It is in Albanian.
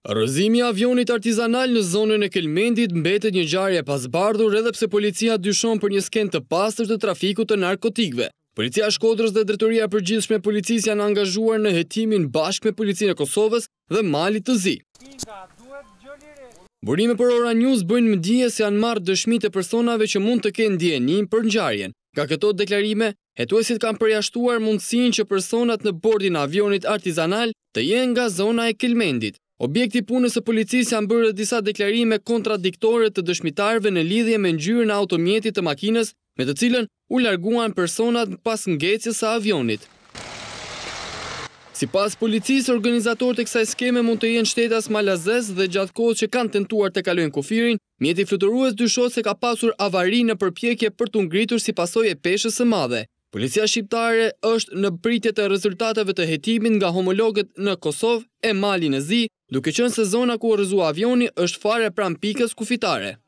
Rrëzimi i avionit artizanal në zonën e Kelmendit mbetet një ngjarje e pasbardhur edhe pse policia dyshon për një skenë të pastër të trafikut të narkotikëve. Policia e Shkodrës dhe Drejtoria e Përgjithshme e Policisë janë angazhuar në hetimin bashkë me Policinë e Kosovës dhe Malit të Zi. Burime për Ora News bëjnë mëdije se janë marrë dëshmi të personave që mund të kenë ndjeni për ngjarjen. Nga këto deklarime, hetuesit kanë përjashtuar mundësinë që personat në bordin e avionit artizanal të jenë nga zona e Kelmendit. Objekti punës së policisë janë bërë disa deklarime kontradiktore të dëshmitarëve në lidhje me ngjyrën e automjetit të makinës me të cilën u larguan personat pas ngecjes së avionit. Sipas policisë, organizatorët e kësaj skeme mund të jenë shtetas malazes dhe gjatë kohës që kanë tentuar të kalojnë kufirin, mjeti fluturues dyshohet se ka pasur avari në përpjekje për t'u ngritur si pasojë e peshës së madhe. Policia shqiptare është në pritje të rezultateve të hetimit nga homologët në Kosovë e Malin e Zi, duke qenë se zona ku u rrëzua avioni është fare pranë pikës kufitare.